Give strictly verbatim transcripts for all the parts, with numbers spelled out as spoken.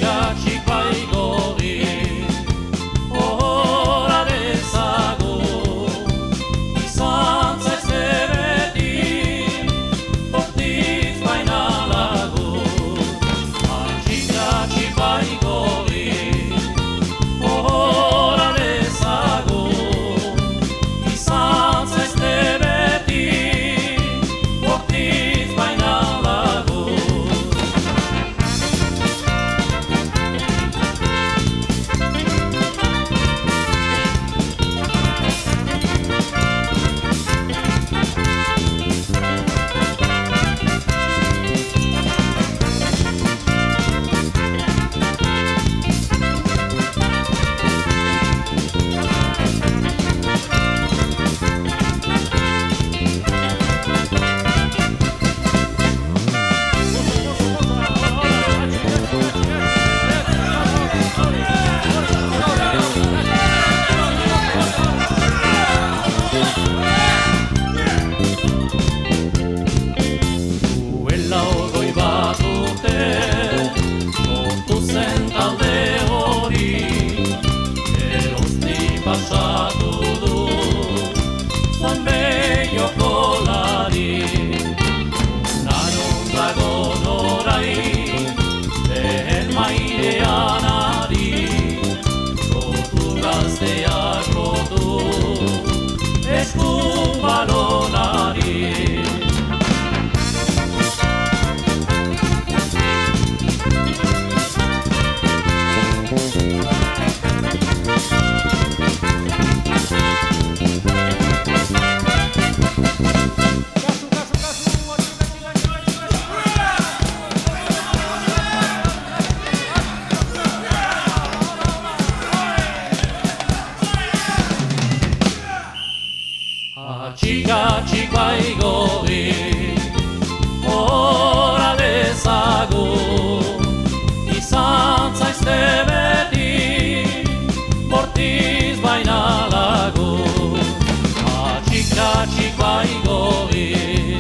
Atxikatxik baigori, ohora dezago, izan zaizte beti, bortitz baina lagu. Atxikatxik baigori, ohora dezago, izan zaizte beti, bortitz baina lagu. Duela ogoi bat urte, sortu zen talde hori, geroztik pasatu du, Juan Beioko lari. Nanon dagon orain, lehen mailean ari, lotu gazteak lotu, esku balonari. Atxikatxik baigori, ohora dezago, izan zaizte beti, bortitz baina lagu. Atxikatxik baigori,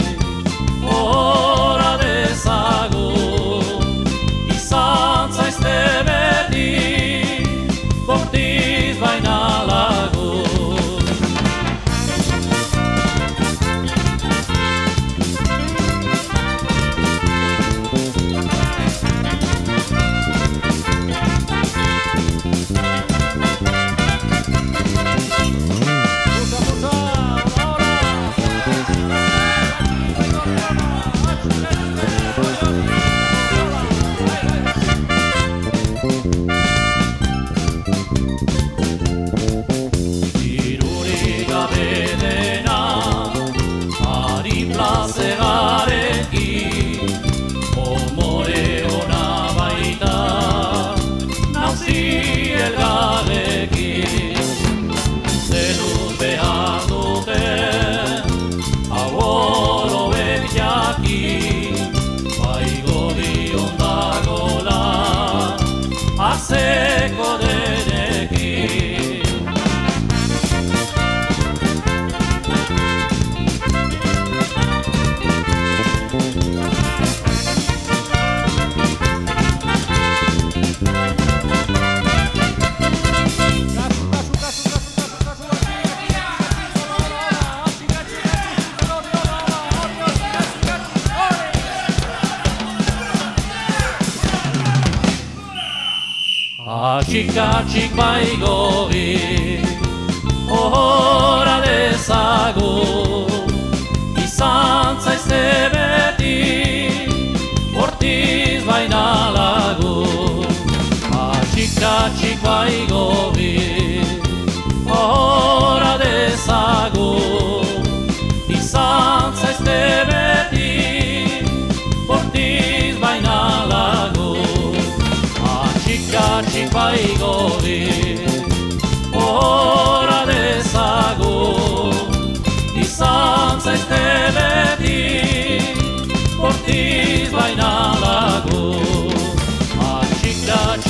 ohora dezago, izan zaizte beti, bortitz baina lagu. Dirurik gabe dena, ari plazegarekin, omore ona baita, nauzi elgarrekin. Zeluz behar dute, hau oro betiakin, baigori ondagola, azeko denekin. Atxikatxik baigori, ohora dezago, izan zaizte beti, bortitz baina lagu. Atxikatxik baigori, ohora dezago, izan zaizte beti, bortitz baina lagu. Atxikatxik baigori, ohora dezago, izan zaizte beti, bortitz baina lagu. Atxikatxik